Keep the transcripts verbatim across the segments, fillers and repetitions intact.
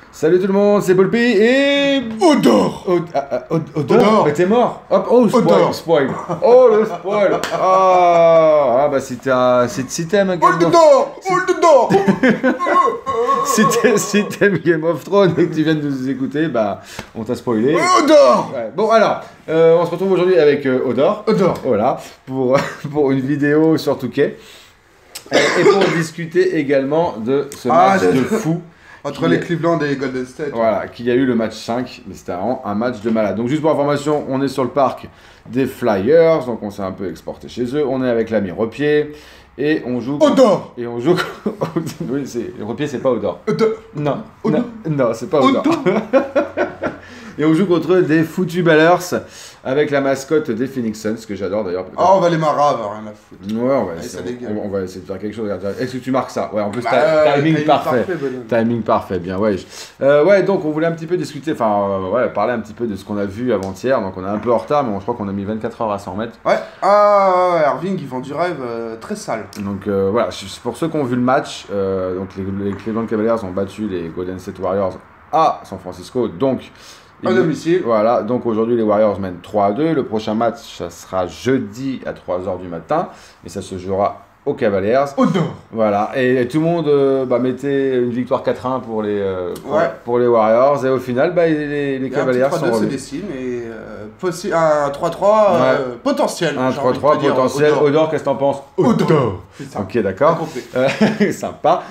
Salut tout le monde, c'est Bolpi et... Odor Od- ah, ah, Od- Odor Mais t'es mort. Hop, oh, spoil, Odor. spoil. Oh, le spoil. Ah, ah bah si t'as... Si, si t'aimes Game Hold the of... door Hold the door Si t'aimes si t'aimes Game of Thrones et que tu viens de nous écouter, bah on t'a spoilé. Odor Ouais. Bon alors, euh, on se retrouve aujourd'hui avec euh, Odor. Odor Voilà, pour, pour une vidéo sur Touquet. Et, et pour discuter également de ce Ah, match j'ai- de fou. Entre Qui- les Cleveland et Golden State. Voilà, qu'il y a eu le match cinq, mais c'était vraiment un match de malade. Donc juste pour information, on est sur le parc des Flyers, donc on s'est un peu exporté chez eux. On est avec l'ami Repier et on joue. Odor Et on joue. Oui, c'est Repier, c'est pas Odor. Odor Non, Odor. non, non, c'est pas Odor. Et on joue contre des foutus ballers avec la mascotte des Phoenix Suns, que j'adore d'ailleurs. Ah, on va les marraves, rien à foutre. Ouais, on va, Allez, essayer, ça dégage. on, on va essayer de faire quelque chose. Regarde, est-ce que tu marques ça? Ouais, en plus, Bah, ti- euh, timing, timing parfait. parfait, bonhomme. Timing parfait, bien, ouais. Euh, ouais, donc on voulait un petit peu discuter, enfin, euh, ouais, parler un petit peu de ce qu'on a vu avant-hier. Donc on est un peu en retard, mais on, je crois qu'on a mis vingt-quatre heures à s'en remettre. Ouais, ah, ouais, Irving, ils vend du rêve euh, très sale. Donc euh, voilà, c'est pour ceux qui ont vu le match, euh, donc les, les Cleveland Cavaliers ont battu les Golden State Warriors à San Francisco, donc... À ils- domicile. Voilà, donc aujourd'hui les Warriors mènent trois à deux. Le prochain match, ça sera jeudi à trois heures du matin, et ça se jouera aux Cavaliers. Odor Voilà, et, et tout le monde euh, bah, mettait une victoire quatre un pour les, euh, pour, Ouais. pour les Warriors, et au final, bah, les, les Il y a un petit Cavaliers trois sont deux se revenus. dessine et euh, possi- un trois trois euh, potentiel. Un j'ai trois envie de trois te dire, potentiel. Odor. Odor, qu'est-ce que t'en penses? Odor C'est ça. Ok, d'accord. T'as compris. Euh, sympa.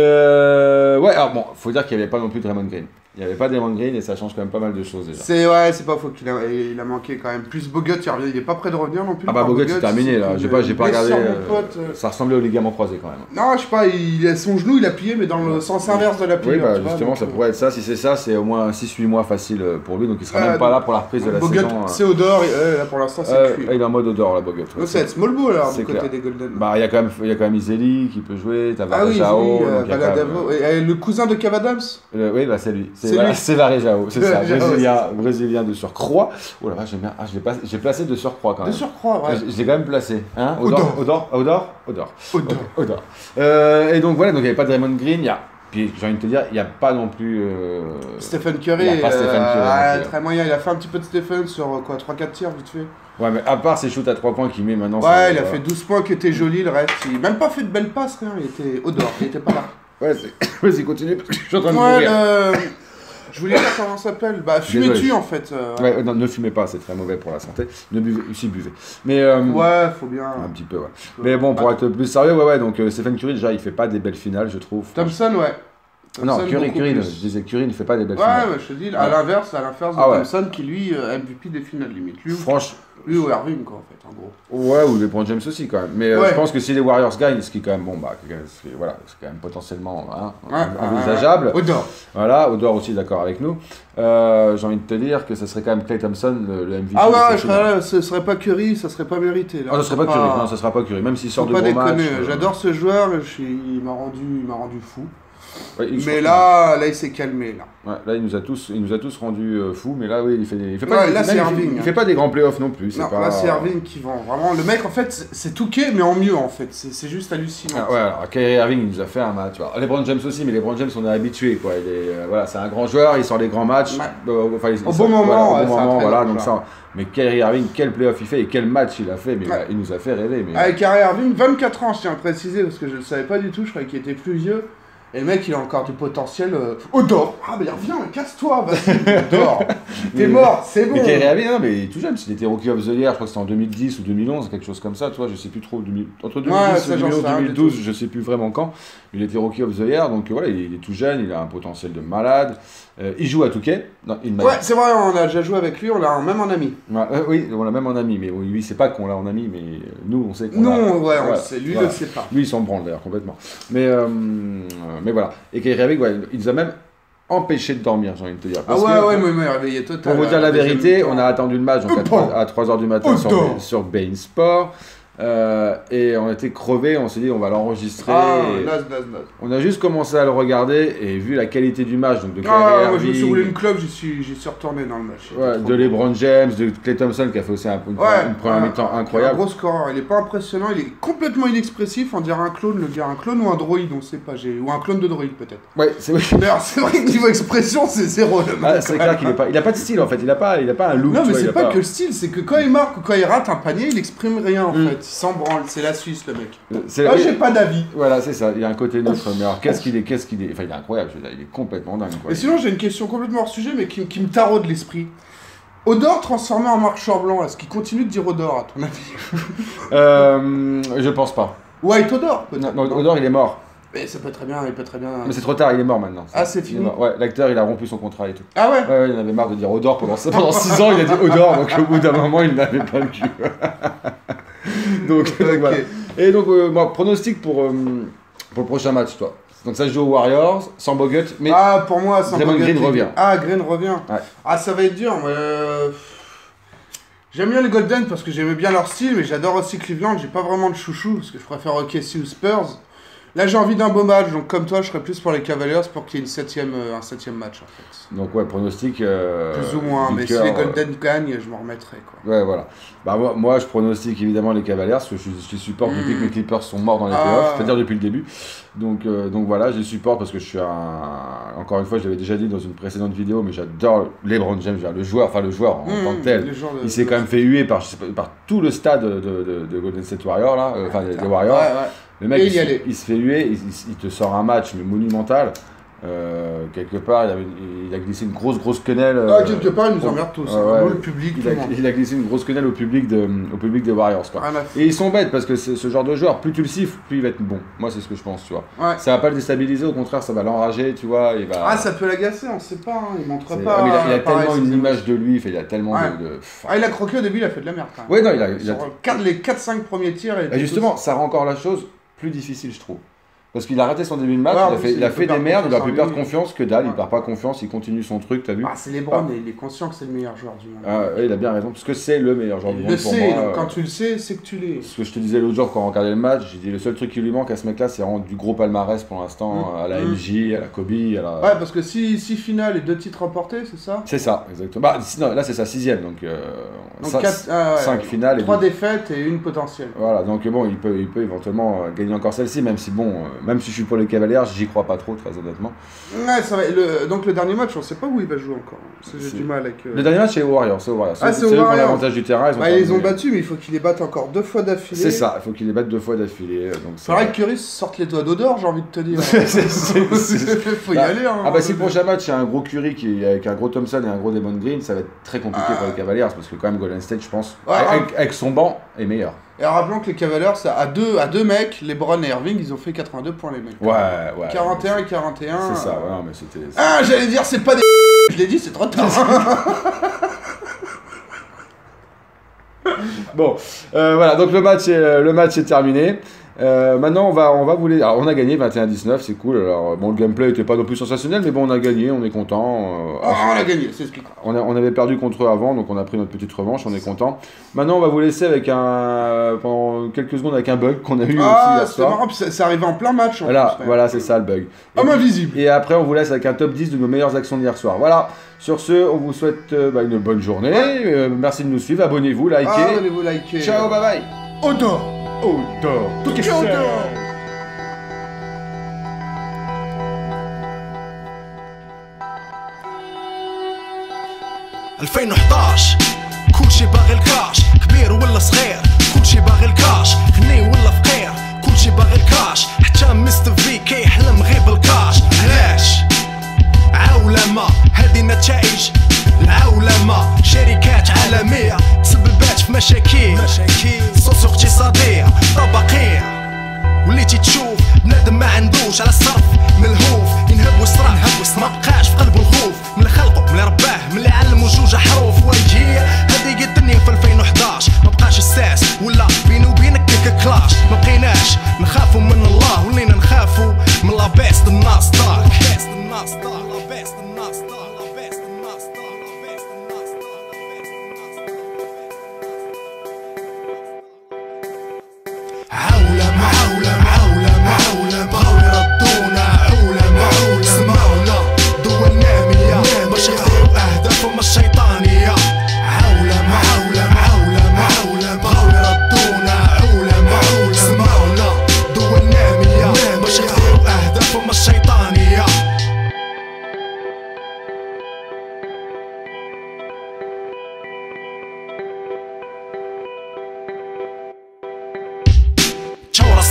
Euh, ouais, alors bon, faut dire qu'il n'y avait pas non plus de Draymond Green. Il n'y avait pas de Draymond Green, et ça change quand même pas mal de choses déjà. C'est ouais, c'est pas faux qu'il a, il a manqué quand même. Plus Bogut, il revient, il est pas prêt de revenir non plus. Ah bah Enfin, Bogut, c'est terminé là. c'est J'ai pas, j'ai une pas regardé. blessure, euh, mon pote. Ça ressemblait au ligament croisé quand même. Non, je sais pas, il a son genou, il a plié, mais dans le sens inverse de la Oui, pliure. bah, tu vois, justement, donc, ça euh, pourrait être ça. Si c'est ça, c'est au moins six huit mois facile euh, pour lui. Donc il sera Ouais, même pas donc, là pour la reprise de la Bogut, saison. c'est Odor, et, euh, là pour l'instant c'est Euh, cuit. il est en mode Odor, la Bogut. ouais. Donc, c'est small ball alors c'est du côté clair. des Golden. Bah, il y a quand même, il y a quand même Iseli qui peut jouer. T'as ah oui, Varejao. oui, donc euh, il y a quand même, Valadavo. Et, et le cousin de Cavadams. euh, oui, bah c'est lui. C'est C'est Va- lui. c'est Varejao, c'est ça. Varejao, Brésilien, brésilien de surcroît. Oh la vache, j'aime bien. Ah, je l'ai pas- j'ai placé de surcroît quand De même. surcroît, ouais. Je je l'ai quand même placé. Hein Odor, Odor, Odor, Odor. Odor. Ok, Odor. Euh, et donc voilà, donc il n'y avait pas de Draymond Green. Il y a, puis j'ai envie de te dire, il n'y a pas non plus. euh, Stephen Curry, Il y a pas Stephen Curry euh, non ah, plus. très moyen, il a fait un petit peu de Stephen sur euh, quoi, trois quatre tirs vite fait. Ouais, mais à part ses shoots à trois points qu'il met maintenant. Ouais, c'est- il a voilà. fait douze points qui étaient jolis, le reste, il même pas fait de belles passes, rien, il était Odor, il était pas là. Ouais, c'est- vas-y, continue parce que je suis en train de Ouais, mourir. le... je voulais dire comment ça s'appelle, bah fumez Désolé. dessus en fait. euh, Ouais, euh, non, ne fumez pas, c'est très mauvais pour la santé. Ne buvez, si buvez. Mais euh, Ouais, faut bien. un petit peu, ouais. Mais bon, pour être plus sérieux, ouais, ouais. Donc euh, Stephen Curry, déjà, il fait pas des belles finales, je trouve. Thompson, ouais. Non, Thompson, Curry, beaucoup Curry, plus. je disais Curry ne fait pas des belles Ouais, finales. ouais, je te dis, à l'inverse, à l'inverse de Ah ouais. Thompson qui lui, euh, M V P des finales limite. Lui, ou- Franchement, lui ou Irving quoi en fait, en gros. ouais, ou LeBron James aussi quand même. Mais euh, Ouais. je pense que si les Warriors gagnent, ce qui est quand même bon, bah, c'est- voilà, c'est quand même potentiellement hein, Ouais, envisageable. ouais, ouais. Odor. Voilà, Odor aussi d'accord avec nous. Euh, J'ai envie de te dire que ça serait quand même Klay Thompson le, le M V P. Ah de ouais, cette je finale. serais là, ce serait pas Curry, ça serait pas mérité. Là. Ah, ça serait pas Curry, non, ça sera pas Curry, même s'il Faut sort de pas gros matchs. déconner, euh, j'adore ce joueur, je suis... il m'a rendu, il m'a rendu fou. ouais, il- je Mais crois là, là il s'est calmé là. que- ouais, là, il nous a tous, il nous a tous rendus euh, fous, mais là, oui, il fait, des, il fait Ouais, pas, là, il, c'est il, Irving, il hein. fait pas des grands playoffs non plus. Non, pas... là c'est Irving qui vend vraiment. Le mec en fait, c'est- c'est Touquet mais en mieux en fait. C'est c'est juste hallucinant. Ah, ouais, alors Kyrie Irving, il nous a fait un match. Tu vois. LeBron James aussi, mais LeBron James, on est habitué, quoi. Il est, euh, voilà, c'est un grand joueur, il sort des grands matchs. Ouais. euh, enfin, il- il Au sort- bon moment, voilà, ouais, au bon c'est un moment, très voilà. grand Donc joueur. ça, mais Kyrie Irving, quel playoff il fait et quel match il a fait, mais Ouais. bah, il nous a fait rêver. Mais... Avec Kyrie Irving, vingt-quatre ans, je tiens à préciser parce que je le savais pas du tout, je croyais qu'il était plus vieux. Et le mec, il a encore du potentiel. Euh... Odor. Ah, bah reviens, casse-toi, vas-y, Odor. T'es mort, c'est bon. Mais Kyrie Irving, non, mais il est tout jeune. S'il était Rookie of the Year, je crois que c'était en deux mille dix ou deux mille onze, quelque chose comme ça. Tu vois, je sais plus trop. deux mille Entre deux mille dix Ouais, et ça, j'en sais rien deux mille douze, du je sais plus vraiment quand. Il était Rookie of the Year, donc voilà, il est, il est tout jeune, il a un potentiel de malade. Euh, il joue à Touquet. Non, il m'a Ouais, c'est vrai, on a déjà joué avec lui, on l'a même en ami. Ouais, euh, oui, on l'a même en ami, mais oui, lui, c'est pas qu'on l'a en ami, mais euh, nous, on sait qu'on l'a. Non, ouais, on Voilà. le sait, lui, Voilà. il le sait pas. Lui, il s'en branle d'ailleurs complètement. Mais, euh, mais voilà. Et Kyrie Irving, ouais, il nous a même empêché de dormir, j'ai envie de te dire. Ah Parce ouais, que, ouais, moi, il m'a réveillé total. Pour vous dire là, la deuxième vérité, mi-temps. on a attendu le match donc, à, Odor. trois- à trois heures du matin sur, Odor. sur Bein Sport. Euh, et on était crevés, on s'est dit on va l'enregistrer. Ah, et naze, naze, naze. On a juste commencé à le regarder et vu la qualité du match, donc de Kyrie Ah, moi je me Irving, suis roulé une clope, j'y suis, j'y suis retourné dans le match. C'était ouais, trop de bon. LeBron James, de Klay Thompson qui a fait aussi un, une, Ouais, une première ouais, mi-temps Un incroyable. gros scoreur, il est pas impressionnant, il est complètement inexpressif, on dirait un clone, le gars, un clone ou un droïde, on sait pas, j'ai... ou un clone de droïde peut-être. Ouais, c'est oui. D'ailleurs, c'est vrai que niveau expression, c'est zéro le mec. Ah, c'est clair qu'il est pas, il a pas de style en fait, il a pas, il a pas un look. Non, tu mais vois, il c'est a pas, que le style, c'est que quand il marque ou quand il rate un panier, il exprime rien en Mm. fait, il s'en branle, c'est la Suisse le mec. C'est- Ah, j'ai pas d'avis. Voilà, c'est ça, il a un côté neutre, mais alors qu'est-ce qu'il est, qu'est-ce qu'il est, enfin il est incroyable, je veux dire, il est complètement dingue. Quoi. Et sinon, j'ai une question complètement hors sujet, mais qui, qui me taraude l'esprit. Odor transformé en marcheur blanc, est-ce qu'il continue de dire Odor à ton avis? Euh, je pense pas. White Odor peut-être. Non, non, Odor il est mort. Mais ça peut très bien, il peut très bien. Mais c'est trop tard, il est mort maintenant. Ah, c'est Il est fini. mort. Ouais, l'acteur il a rompu son contrat et tout. Ah ouais. Ouais, ouais, il en avait marre de dire Odor pendant, pendant six ans, il a dit Odor, donc au bout d'un moment il n'avait pas le cul. donc, donc, Ok. voilà. Et donc, euh, moi, pronostic pour, euh, pour le prochain match, toi. Donc ça se joue aux Warriors, sans Bogut, mais Ah, pour moi, sans Draymond Bogut, Green il- revient. Ah, Green revient. Ouais. Ah, ça va être dur. mais, euh, J'aime bien les Golden parce que j'aimais bien leur style, mais j'adore aussi Cleveland. J'ai pas vraiment de chouchou parce que je préfère O K C ou Spurs. Là, j'ai envie d'un beau match, donc comme toi, je serais plus pour les Cavaliers pour qu'il y ait une septième, euh, un septième match en fait. donc ouais, pronostic. Euh, Plus ou moins, mais si Liqueur, les euh, Golden gagnent, je m'en remettrai quoi. Ouais, voilà. Bah, moi, moi, je pronostique évidemment les Cavaliers, parce que je, je les supporte depuis Mm. que les Clippers sont morts dans les Ah. playoffs, c'est-à-dire depuis le début. Donc, euh, donc voilà, je les supporte parce que je suis un. Encore une fois, je l'avais déjà dit dans une précédente vidéo, mais j'adore LeBron James, je veux dire, le joueur, enfin le joueur en Mmh, tant que tel. les joueurs de- Il s'est quand même fait huer par, je sais pas, par tout le stade de, de, de Golden State Warriors, là, euh, enfin des, des Warriors. Ouais, ouais. Le mec, Et il, il y allait. se- il se fait huer, il, il- il te sort un match mais monumental. Euh, quelque part, il, avait une- il a glissé une grosse, grosse quenelle. Ah, euh, quelque part, ils nous au- emmerdent tous. Ouais, hein. ouais. Nous, le public, il tout a, le monde. il a glissé une grosse quenelle au public, de, au public des Warriors. Quoi. Rien à foutre. Et ils sont bêtes parce que c'est ce genre de joueur, plus tu le siffles, plus il va être bon. Moi, c'est ce que je pense, tu vois. Ouais. Ça va pas le déstabiliser, au contraire, ça va l'enrager, tu vois. Il va... Ah, ça peut l'agacer, on sait pas, hein. Il montre c'est- pas. Ah, mais il a, il a pareil, tellement une ses image émotions. de lui, fait, il a tellement Ouais. de. de- pff. Ah, il a croqué au début, il a fait de la merde quand même. Ouais, non, il a. il a- Sur quatre- les quatre cinq premiers tirs. il Bah, était justement, tous- ça rend encore la chose plus difficile, je trouve. Parce qu'il a raté son début de match, Ouais, en il a plus, fait, il il a peut fait des perdre merdes, il aurait pu confiance en perdre lui. confiance, que dalle, il Ouais. perd pas confiance, il continue son truc, t'as vu. Ah, c'est LeBron, et il est conscient que c'est le meilleur joueur du monde. Ah, ouais, il a bien raison, parce que c'est le meilleur joueur du il monde le pour sait, moi. donc euh, quand tu le sais, c'est que tu l'es. Ce que je te disais l'autre jour quand on regardait le match, j'ai dit le seul truc qui lui manque à ce mec-là, c'est vraiment du gros palmarès pour l'instant, Mm. à la Mm. M J, à la Kobe, à la. Ouais, parce que si, si finale et deux titres remportés, c'est ça? C'est ça, exactement. Bah, si- non, là c'est sa sixième, donc. Euh, Donc cin- quatre- ah ouais, cinq finales et trois deux- défaites et une potentielle. Voilà, donc bon, il peut, il peut éventuellement euh, gagner encore celle-ci, même si bon, euh, même si je suis pour les Cavaliers, j'y crois pas trop, très honnêtement. Ouais, ça va. Le, donc le dernier match, on sait pas où il va jouer encore. Parce que j'ai C'est- du mal avec. euh, Le dernier match, c'est aux Warriors, c'est aux Warriors. Ah, C'est c'est aux eux qui ont Warriors. l'avantage du terrain, ils ont Bah, ils les ont terminé. battus, mais il faut qu'ils les battent encore deux fois d'affilée. C'est ça, il faut qu'ils les battent deux fois d'affilée. Donc C'est ça- vrai que Curry sorte les doigts d'odeur, j'ai envie de te dire. C'est- c'est- c'est- Faut y Bah, aller. Hein, Ah bah si le prochain match c'est un gros Curry qui est avec un gros Thompson et un gros Draymond Green, ça va être très compliqué Ah. pour les Cavaliers parce que quand même Golden State je pense Ouais, avec, ouais. avec son banc est meilleur. Et rappelons que les Cavaliers, ça, à, deux, à deux mecs, LeBron et Irving, ils ont fait quatre-vingt-deux points les mecs. Ouais ouais. quarante et un et quarante et un. C'est ça, ouais, non mais c'était. Ah, j'allais dire, c'est pas des. Je l'ai dit, c'est trop tard. Bon, euh, voilà donc le match est, le match est terminé. Euh, maintenant on va on va vous les... Alors on a gagné vingt et un à dix-neuf, c'est cool. Alors bon le gameplay était pas non plus sensationnel mais bon on a gagné, on est content. Euh, Ah, on a gagné, c'est ce qui compte. On, a- on avait perdu contre eux avant, donc on a pris notre petite revanche, on est content. Maintenant, on va vous laisser avec un, pendant quelques secondes avec un bug qu'on a eu aussi Ah, hier c'est soir. marrant, puis ça- c'est arrivé en plein match. En Voilà, plus, ouais. voilà, c'est ça le bug. Et, Homme invisible. et après, on vous laisse avec un top dix de nos meilleures actions d'hier soir. Voilà, sur ce, on vous souhaite euh, bah, une bonne journée. Euh, merci de nous suivre, abonnez-vous, likez. Ah, abonnez-vous, likez. Ciao, bye bye. Odor. Odor. Tout est Odor. ألفين وحداش كل شي باغي الكاش كبير ولا صغير كل شي باغي الكاش غني ولا فقير كل شي باغي الكاش حتى مستر في كيحلم غير بالكاش علاش عولمة هذه نتائج العولمة شركات عالمية تسببات في مشاكل سوسيو اقتصادية طبقية وليتي تشوف بنادم ما عندوش على الصرف ملهوف ينهب ويصرف ما بقاش في قلبه الخوف من اللي خلقه من اللي رباه من اللي علمو جوج حروف وهي هذه الدنيا في ألفين وحداش ما بقاش الساس ولا بيني وبينك كيك كلاش ما بقيناش نخافوا من الله ولينا نخافوا من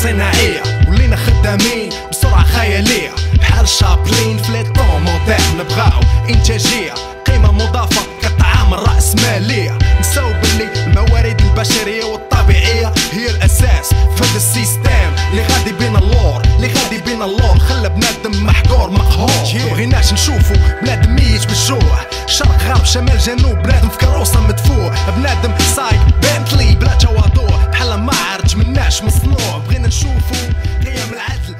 صناعية ولينا خدامين بسرعة خيالية بحال شابلين في لي طون موديرن نبغاو انتاجية قيمة مضافة كطعام الرأسمالية نساو باللي الموارد البشرية والطبيعية هي الأساس في هذا السيستم اللي غادي بين اللور اللي غادي بين اللور خلى بنادم محقور مقهور مبغيناش نشوفو بنادم ميت بالجوع شرق غرب شمال جنوب بنادم في كروسة مدفوع بنادم سايق بنتلي بلا تواضع بحال ما عرج مناش مصنوع بغينا نشوفو قيم العدل